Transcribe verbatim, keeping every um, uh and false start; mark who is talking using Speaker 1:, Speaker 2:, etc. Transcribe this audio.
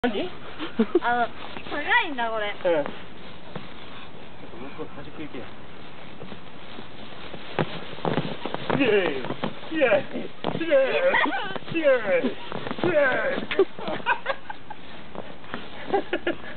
Speaker 1: 何？
Speaker 2: あの、高いんだこれ。
Speaker 1: うん。ちょっと向こう端っこ行けよ。イエーイイエーイイエーイイエーイイエーイ